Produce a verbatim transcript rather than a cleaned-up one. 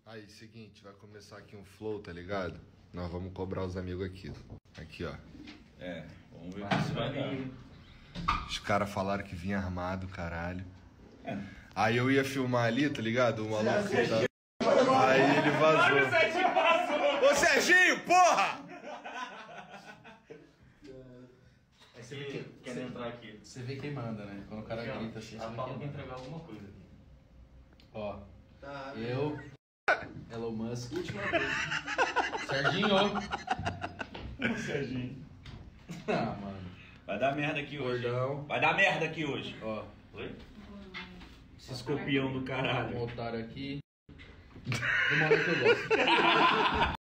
Aí, seguinte, vai começar aqui um flow, tá ligado? Nós vamos cobrar os amigos aqui. Aqui, ó. É, vamos ver o que vai dar. Os caras falaram que vinha armado, caralho. É. Aí eu ia filmar ali, tá ligado? O maluco que tá... Aí ele vazou. Ô, Serginho, porra! Aí você vê que, Quer você, entrar aqui? você vê quem manda, né? Quando o cara Aqui, ó, grita assim, a você vê Paula quem quer manda. entregar alguma coisa aqui. Ó, Tá, eu, Elon Musk, última vez. Serginho. Serginho. Ah, mano. Vai dar merda aqui hoje. Gordão. Vai dar merda aqui hoje. Ó, Oi? Esse escorpião do um caralho. otário aqui. Do maluco que eu gosto.